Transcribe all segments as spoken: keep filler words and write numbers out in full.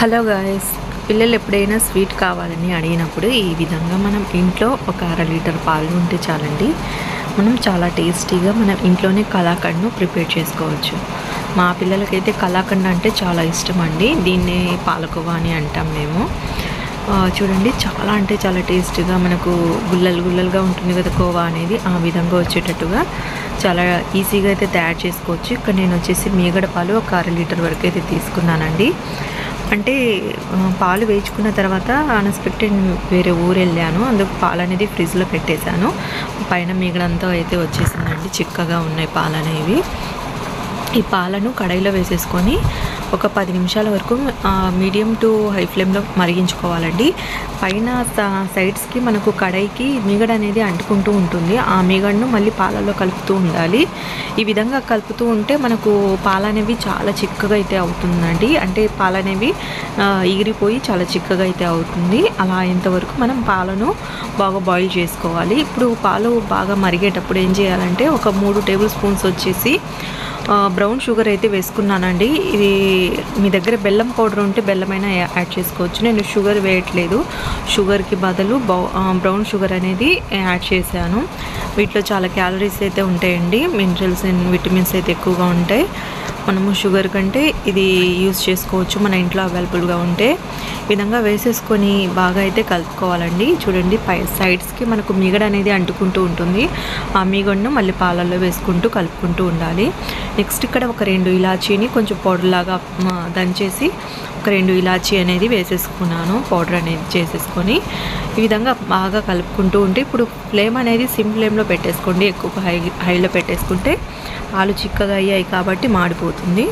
Hello guys, పిల్లలు ఎప్పుడైనా sweet కావాలని అడిగినప్పుడు ఈ విధంగా మనం ఇంట్లో ఒక అర లీటర్ పాలు ఉంటే చాలండి. మనం చాలా టేస్టీగా మనం ఇంట్లోనే కలాకండ్ను ప్రిపేర్ చేసుకోవచ్చు. మా పిల్లలకైతే కలాకండ్ అంటే చాలా ఇష్టం అండి. దీన్ని పాలకోవా అని అంటాం మేము. చూడండి, చాలా అంటే చాలా టేస్టీగా మనకు గుల్లలు గుల్లలుగా ఉంటుంది కదా కోవా అనేది, ఆ విధంగా వచ్చేటట్టుగా చాలా ఈజీగా అయితే తయారు చేసుకోవచ్చు. ఇక్కడ నేను వచ్చేసి మీగడ పాలు ఒక అర లీటర్ వరకు అయితే తీసుకున్నానండి. అంటే పాలు వేయించుకున్న తర్వాత అన్ఎక్స్పెక్టెడ్ వేరే ఊరు వెళ్ళాను, అందుకు పాలు అనేది ఫ్రిడ్జ్లో పెట్టేశాను. పైన మీగడంతా అయితే వచ్చేసిందండి, చిక్కగా ఉన్నాయి పాలు అనేవి. ఈ పాలను కడాయిలో వేసేసుకొని ఒక పది నిమిషాల వరకు మీడియం టు హై ఫ్లేమ్లో మరిగించుకోవాలండి. పైన సైడ్స్కి మనకు కడాయికి మీగడ అనేది అంటుకుంటూ ఉంటుంది. ఆ మీగడను మళ్ళీ పాలల్లో కలుపుతూ ఉండాలి. ఈ విధంగా కలుపుతూ ఉంటే మనకు పాలు అనేవి చాలా చిక్కగా అయితే అవుతుందండి. అంటే పాలు అనేవి ఎగిరిపోయి చాలా చిక్కగా అయితే అవుతుంది. అలా అయ్యేంతవరకు మనం పాలను బాగా బాయిల్ చేసుకోవాలి. ఇప్పుడు పాలు బాగా మరిగేటప్పుడు ఏం చేయాలంటే ఒక మూడు టేబుల్ స్పూన్స్ వచ్చేసి బ్రౌన్ షుగర్ అయితే వేసుకున్నానండి. ఇది మీ దగ్గర బెల్లం పౌడర్ ఉంటే బెల్లమైనా యాడ్ చేసుకోవచ్చు. నేను షుగర్ వేయట్లేదు, షుగర్కి బదులు బ్రౌన్ షుగర్ అనేది యాడ్ చేశాను. వీటిలో చాలా క్యాలరీస్ అయితే ఉంటాయండి, మినరల్స్ అండ్ విటమిన్స్ అయితే ఎక్కువగా ఉంటాయి. మనము షుగర్ కంటే ఇది యూజ్ చేసుకోవచ్చు మన ఇంట్లో అవైలబుల్గా ఉంటే. ఈ విధంగా వేసేసుకొని బాగా అయితే కలుపుకోవాలండి. చూడండి, పై సైడ్స్కి మనకు మీగడ అనేది అంటుకుంటూ ఉంటుంది. ఆ మీగడను మళ్ళీ పాలల్లో వేసుకుంటూ కలుపుకుంటూ ఉండాలి. నెక్స్ట్ ఇక్కడ ఒక రెండు ఇలాచీని కొంచెం పౌడర్ లాగా దంచేసి ఒక రెండు ఇలాచీ అనేది వేసేసుకున్నాను, పౌడర్ అనేది చేసేసుకొని ఈ విధంగా బాగా కలుపుకుంటూ ఉంటే, ఇప్పుడు ఫ్లేమ్ అనేది సిమ్ ఫ్లేమ్లో పెట్టేసుకోండి. ఎక్కువ హై హైలో పెట్టేసుకుంటే పాలు చిక్కగా అయ్యాయి కాబట్టి మాడిపోతుంది.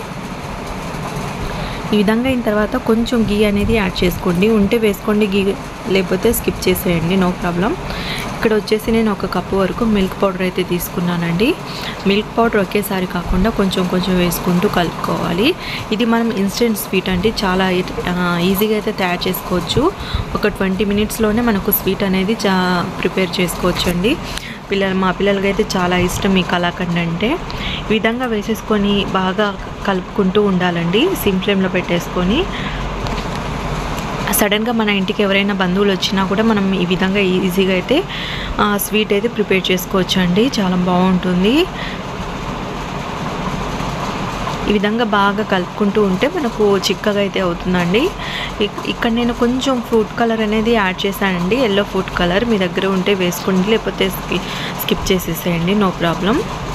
ఈ విధంగా అయిన తర్వాత కొంచెం గీ అనేది యాడ్ చేసుకోండి, ఉంటే వేసుకోండి, గీ లేకపోతే స్కిప్ చేసేయండి, నో ప్రాబ్లం. ఇక్కడ వచ్చేసి నేను ఒక కప్పు వరకు మిల్క్ పౌడర్ అయితే తీసుకున్నానండి. మిల్క్ పౌడర్ ఒకేసారి కాకుండా కొంచెం కొంచెం వేసుకుంటూ కలుపుకోవాలి. ఇది మనం ఇన్స్టెంట్ స్వీట్ అంటే చాలా ఈజీగా అయితే తయారు చేసుకోవచ్చు. ఒక ట్వంటీ మినిట్స్లోనే మనకు స్వీట్ అనేది చా ప్రిపేర్ చేసుకోవచ్చు అండి. పిల్లలు మా పిల్లలకైతే చాలా ఇష్టం ఈ కలాకండ్ అంటే. ఈ విధంగా వేసేసుకొని బాగా కలుపుకుంటూ ఉండాలండి, సిమ్ ఫ్లేమ్లో పెట్టేసుకొని. సడన్గా మన ఇంటికి ఎవరైనా బంధువులు వచ్చినా కూడా మనం ఈ విధంగా ఈజీగా అయితే స్వీట్ అయితే ప్రిపేర్ చేసుకోవచ్చు అండి, చాలా బాగుంటుంది. ఈ విధంగా బాగా కలుపుకుంటూ ఉంటే మనకు చిక్కగా అయితే అవుతుందండి. ఇక్కడ నేను కొంచెం ఫ్రూట్ కలర్ అనేది యాడ్ చేశానండి, ఎల్లో ఫ్రూట్ కలర్. మీ దగ్గర ఉంటే వేసుకోండి, లేకపోతే స్కిప్ చేసేసేయండి, నో ప్రాబ్లం.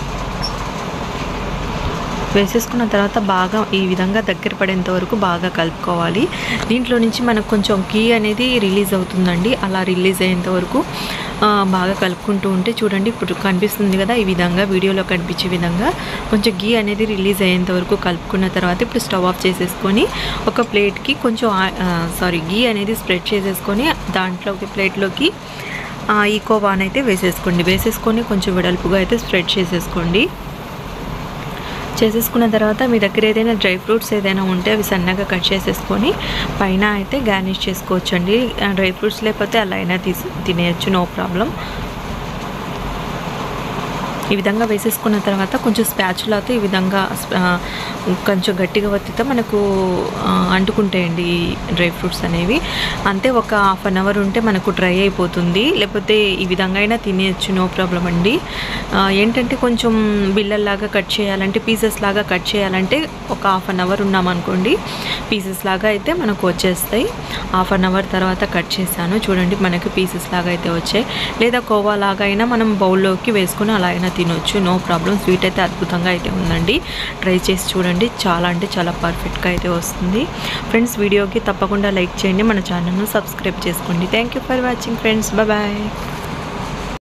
వేసేసుకున్న తర్వాత బాగా ఈ విధంగా దగ్గర పడేంత వరకు బాగా కలుపుకోవాలి. దీంట్లో నుంచి మనకు కొంచెం గీ అనేది రిలీజ్ అవుతుందండి. అలా రిలీజ్ అయ్యేంత వరకు బాగా కలుపుకుంటూ ఉంటే, చూడండి ఇప్పుడు కనిపిస్తుంది కదా, ఈ విధంగా వీడియోలో కనిపించే విధంగా కొంచెం గీ అనేది రిలీజ్ అయ్యేంత వరకు కలుపుకున్న తర్వాత ఇప్పుడు స్టవ్ ఆఫ్ చేసేసుకొని ఒక ప్లేట్కి కొంచెం సారీ గీ అనేది స్ప్రెడ్ చేసేసుకొని దాంట్లోకి ప్లేట్లోకి ఈ కోవాని అయితే వేసేసుకోండి. వేసేసుకొని కొంచెం వెడల్పుగా అయితే స్ప్రెడ్ చేసేసుకోండి. చేసేసుకున్న తర్వాత మీ దగ్గర ఏదైనా డ్రై ఫ్రూట్స్ ఏదైనా ఉంటే అవి సన్నగా కట్ చేసేసుకొని పైన అయితే గార్నిష్ చేసుకోవచ్చు అండి. డ్రై ఫ్రూట్స్ లేకపోతే అలా అయినా తీసి తినేయచ్చు, నో ప్రాబ్లం. ఈ విధంగా వేసేసుకున్న తర్వాత కొంచెం స్పాచులాతో ఈ విధంగా కొంచెం గట్టిగా వత్తితే మనకు అంటుకుంటాయండి డ్రై ఫ్రూట్స్ అనేవి. అంతే, ఒక హాఫ్ అన్ అవర్ ఉంటే మనకు డ్రై అయిపోతుంది. లేకపోతే ఈ విధంగా అయినా తినేయచ్చు, నో ప్రాబ్లం అండి. ఏంటంటే కొంచెం బిల్లల్లాగా కట్ చేయాలంటే, పీసెస్ లాగా కట్ చేయాలంటే ఒక హాఫ్ అన్ అవర్ ఉన్నామనుకోండి, పీసెస్ లాగా అయితే మనకు వచ్చేస్తాయి. హాఫ్ అన్ అవర్ తర్వాత కట్ చేశాను, చూడండి మనకి పీసెస్ లాగా అయితే వచ్చాయి. లేదా కోవా లాగా అయినా మనం బౌల్లోకి వేసుకొని అలా అయినా తినొచ్చు, నో ప్రాబ్లం. స్వీట్ అయితే అద్భుతంగా అయితే ఉందండి, ట్రై చేసి చూడండి, చాలా అంటే చాలా పర్ఫెక్ట్గా అయితే వస్తుంది. ఫ్రెండ్స్, వీడియోకి తప్పకుండా లైక్ చేయండి, మన ఛానల్ను సబ్స్క్రైబ్ చేసుకోండి. Thank you for watching friends, bye bye.